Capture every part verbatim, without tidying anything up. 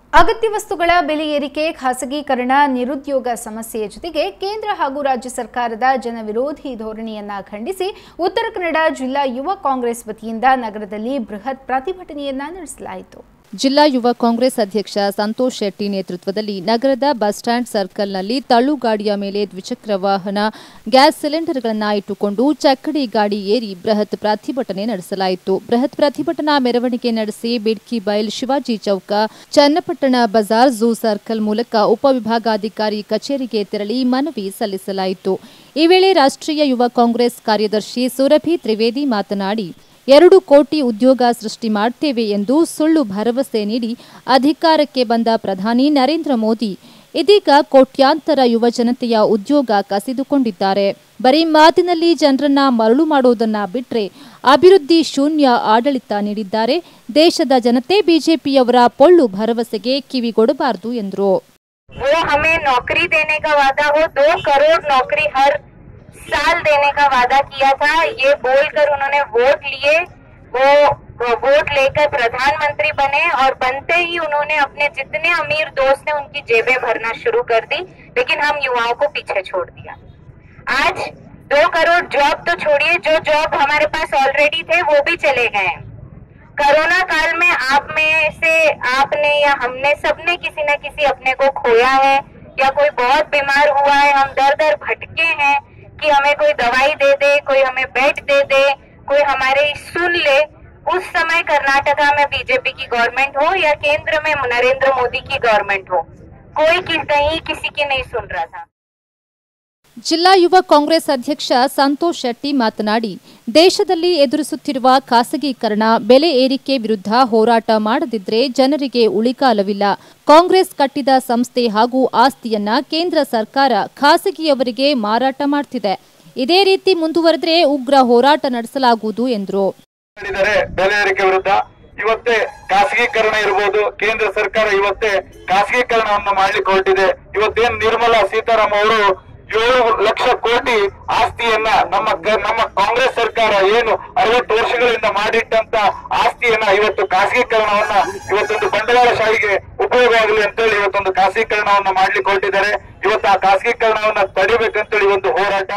ಅಗತ್ಯ ವಸ್ತುಗಳ ಬೆಲೆ ಏರಿಕೆ, ಖಾಸಗೀಕರಣ, ನಿರುದ್ಯೋಗ ಸಮಸ್ಯೆಯ ಜೊತೆಗೆ ಕೇಂದ್ರ ಹಾಗೂ ರಾಜ್ಯ ಸರ್ಕಾರದ ಜನವಿರೋಧಿ ಧೋರಣೆಯನ್ನ ಖಂಡಿಸಿ ಉತ್ತರ ಕನ್ನಡ ಜಿಲ್ಲಾ ಯುವ ಕಾಂಗ್ರೆಸ್ ವತಿಯಿಂದ ನಗರದಲ್ಲಿ ಬೃಹತ್ ಪ್ರತಿಭಟನೆಯನ್ನ ನಡೆಸಲಾಯಿತು. ಜಿಲ್ಲಾ ಯುವ ಕಾಂಗ್ರೆಸ್ ಅಧ್ಯಕ್ಷ ಸಂತೋಷ್ ಶೆಟ್ಟಿ ನೇತೃತ್ವದಲ್ಲಿ ನಗರದ ಬಸ್ ಸ್ಟ್ಯಾಂಡ್ ಸರ್ಕಲ್ನಲ್ಲಿ ತಳ್ಳುಗಾಡಿಯ ಮೇಲೆ ದ್ವಿಚಕ್ರ ವಾಹನ, ಗ್ಯಾಸ್ ಸಿಲಿಂಡರ್ಗಳನ್ನು ಇಟ್ಟುಕೊಂಡು ಚಕ್ಕಡಿ ಗಾಡಿ ಏರಿ ಬೃಹತ್ ಪ್ರತಿಭಟನೆ ನಡೆಸಲಾಯಿತು. ಬೃಹತ್ ಪ್ರತಿಭಟನಾ ಮೆರವಣಿಗೆ ನಡೆಸಿ ಬಿಡ್ಕಿ ಬೈಲ್, ಶಿವಾಜಿ ಚೌಕ, ಚನ್ನಪಟ್ಟಣ ಬಜಾರ್, ಝೂ ಸರ್ಕಲ್ ಮೂಲಕ ಉಪವಿಭಾಗಾಧಿಕಾರಿ ಕಚೇರಿಗೆ ತೆರಳಿ ಮನವಿ ಸಲ್ಲಿಸಲಾಯಿತು. ಈ ವೇಳೆ ರಾಷ್ಟ್ರೀಯ ಯುವ ಕಾಂಗ್ರೆಸ್ ಕಾರ್ಯದರ್ಶಿ ಸುರಭಿ ತ್ರಿವೇದಿ ಮಾತನಾಡಿ, ಎರಡು ಕೋಟಿ ಉದ್ಯೋಗ ಸೃಷ್ಟಿ ಮಾಡುತ್ತೇವೆ ಎಂದು ಸುಳ್ಳು ಭರವಸೆ ನೀಡಿ ಅಧಿಕಾರಕ್ಕೆ ಬಂದ ಪ್ರಧಾನಿ ನರೇಂದ್ರ ಮೋದಿ ಇದೀಗ ಕೋಟ್ಯಾಂತರ ಯುವ ಜನತೆಯ ಉದ್ಯೋಗ ಕಸಿದುಕೊಂಡಿದ್ದಾರೆ. ಬರೀ ಮಾತಿನಲ್ಲಿ ಜನರನ್ನ ಮರಳು ಮಾಡೋದನ್ನ ಬಿಟ್ರೆ ಅಭಿವೃದ್ಧಿ ಶೂನ್ಯ ಆಡಳಿತ ನೀಡಿದ್ದಾರೆ. ದೇಶದ ಜನತೆ ಬಿಜೆಪಿಯವರ ಪೊಳ್ಳು ಭರವಸೆಗೆ ಕಿವಿಗೊಡಬಾರದು ಎಂದರು. साल देने का वादा किया था, ये बोलकर उन्होंने वोट लिए, वो वोट लेकर प्रधानमंत्री बने और बनते ही उन्होंने अपने जितने अमीर दोस्त ने उनकी जेबें भरना शुरू कर दी, लेकिन हम युवाओं को पीछे छोड़ दिया. आज दो करोड़ जॉब तो छोड़िए, जो जॉब हमारे पास ऑलरेडी थे वो भी चले गए. कोरोना काल में आप में से आपने या हमने सबने किसी न किसी अपने को खोया है या कोई बहुत बीमार हुआ है, हम दर दर भटके हैं कि हमें कोई दवाई दे दे, कोई हमें बेड दे दे, कोई हमारे सुन ले. उस समय कर्नाटका में बीजेपी की गवर्नमेंट हो या केंद्र में नरेंद्र मोदी की गवर्नमेंट हो, कोई कि, कहीं किसी की नहीं सुन रहा था. ಜಿಲ್ಲಾ ಯುವ ಕಾಂಗ್ರೆಸ್ ಅಧ್ಯಕ್ಷ ಸಂತೋಷ್ ಶೆಟ್ಟಿ ಮಾತನಾಡಿ, ದೇಶದಲ್ಲಿ ಎದುರಿಸುತ್ತಿರುವ ಖಾಸಗೀಕರಣ, ಬೆಲೆ ಏರಿಕೆ ವಿರುದ್ಧ ಹೋರಾಟ ಮಾಡದಿದ್ರೆ ಜನರಿಗೆ ಉಳಿಗಾಲವಿಲ್ಲ. ಕಾಂಗ್ರೆಸ್ ಕಟ್ಟಿದ ಸಂಸ್ಥೆ ಹಾಗೂ ಆಸ್ತಿಯನ್ನ ಕೇಂದ್ರ ಸರ್ಕಾರ ಖಾಸಗಿಯವರಿಗೆ ಮಾರಾಟ ಮಾಡ್ತಿದೆ. ಇದೇ ರೀತಿ ಮುಂದುವರೆದ್ರೆ ಉಗ್ರ ಹೋರಾಟ ನಡೆಸಲಾಗುವುದು ಎಂದರು. ಬೆಲೆ ಏರಿಕೆ ವಿರುದ್ಧ ಇವತ್ತೇ ಖಾಸಗೀಕರಣ ಇರಬಹುದು, ಕೇಂದ್ರ ಸರ್ಕಾರ ಇವತ್ತೇ ಖಾಸಗೀಕರಣವನ್ನು ಮಾಡಲಿಕ್ಕೆ ಹೊರಟಿದೆ. ಇವತ್ತೇನು ನಿರ್ಮಲಾ ಸೀತಾರಾಮನ್ ಅವರು ಏಳು ಲಕ್ಷ ಕೋಟಿ ಆಸ್ತಿಯನ್ನ ನಮ್ಮ ನಮ್ಮ ಕಾಂಗ್ರೆಸ್ ಸರ್ಕಾರ ಏನು ಅರವತ್ತು ವರ್ಷಗಳಿಂದ ಮಾಡಿಟ್ಟಂತ ಆಸ್ತಿಯನ್ನ ಇವತ್ತು ಖಾಸಗೀಕರಣವನ್ನ ಇವತ್ತೊಂದು ಬಂಡವಾಳಶಾಹಿಗೆ ಉಪಯೋಗ ಆಗಲಿ ಅಂತೇಳಿ ಇವತ್ತೊಂದು ಖಾಸಗೀಕರಣವನ್ನ ಮಾಡ್ಲಿಕ್ಕೆ ಹೊರಟಿದ್ದಾರೆ. ಇವತ್ತು ಆ ಖಾಸಗೀಕರಣವನ್ನ ತಡಿಬೇಕಂತೇಳಿ ಒಂದು ಹೋರಾಟ.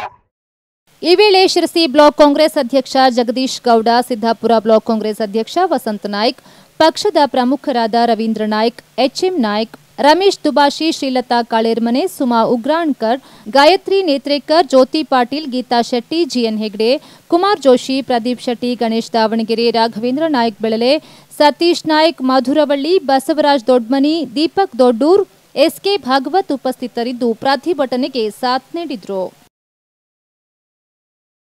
ಈ ವೇಳೆ ಶಿರಸಿ ಬ್ಲಾಕ್ ಕಾಂಗ್ರೆಸ್ ಅಧ್ಯಕ್ಷ ಜಗದೀಶ್ ಗೌಡ, ಸಿದ್ದಾಪುರ ಬ್ಲಾಕ್ ಕಾಂಗ್ರೆಸ್ ಅಧ್ಯಕ್ಷ ವಸಂತ ನಾಯ್ಕ್, ಪಕ್ಷದ ಪ್ರಮುಖರಾದ Ravindra Naik, HM Naik, Ramesh Dubashi, Srilatha Kalermane, Suma Ugranakar, Gayatri Netrekar, Jyoti Patil, Geeta Shetty, GN Hegde, Kumar Joshi, Pradeep Shetty, Ganesh Davanagere, Raghavendra Naik Belale, Satish Naik, Madhuravalli, Basavaraj Dodmani, Deepak Doddur, SK Bhagwat ಉಪಸ್ಥಿತರಿದ್ದು ಪ್ರತಿಭಟನೆಗೆ ಸಾಥ್ ನೀಡಿದರು.